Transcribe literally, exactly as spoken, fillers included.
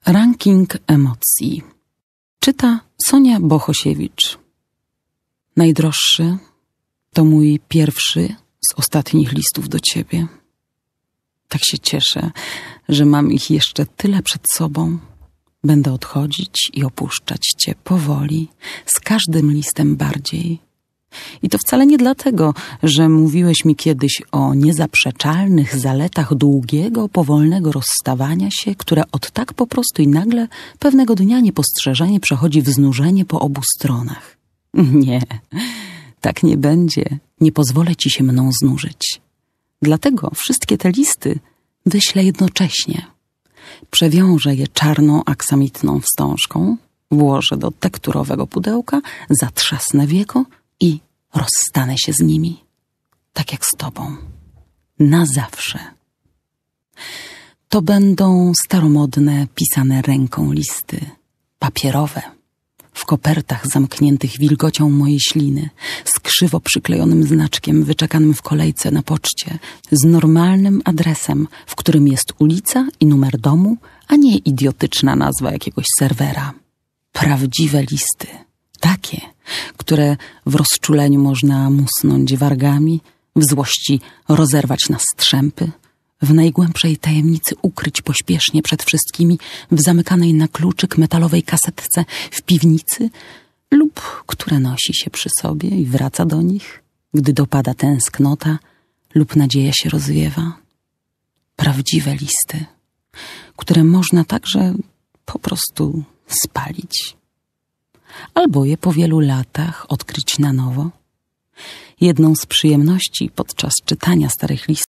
Ranking emocji. Czyta Sonia Bohosiewicz. Najdroższy to mój pierwszy z ostatnich listów do ciebie. Tak się cieszę, że mam ich jeszcze tyle przed sobą. Będę odchodzić i opuszczać cię powoli, z każdym listem bardziej. I to wcale nie dlatego, że mówiłeś mi kiedyś o niezaprzeczalnych zaletach długiego, powolnego rozstawania się, które od tak po prostu i nagle pewnego dnia niepostrzeżenie przechodzi w znużenie po obu stronach. Nie, tak nie będzie. Nie pozwolę ci się mną znużyć. Dlatego wszystkie te listy wyślę jednocześnie. Przewiążę je czarną aksamitną wstążką, włożę do tekturowego pudełka, zatrzasnę wieko i rozstanę się z nimi, tak jak z tobą, na zawsze. To będą staromodne, pisane ręką listy, papierowe, w kopertach zamkniętych wilgocią mojej śliny, z krzywo przyklejonym znaczkiem wyczekanym w kolejce na poczcie, z normalnym adresem, w którym jest ulica i numer domu, a nie idiotyczna nazwa jakiegoś serwera. Prawdziwe listy. Takie, które w rozczuleniu można musnąć wargami, w złości rozerwać na strzępy, w najgłębszej tajemnicy ukryć pośpiesznie przed wszystkimi w zamykanej na kluczyk metalowej kasetce w piwnicy lub które nosi się przy sobie i wraca do nich, gdy dopada tęsknota lub nadzieja się rozwiewa. Prawdziwe listy, które można także po prostu spalić. Albo je po wielu latach odkryć na nowo. Jedną z przyjemności podczas czytania starych listów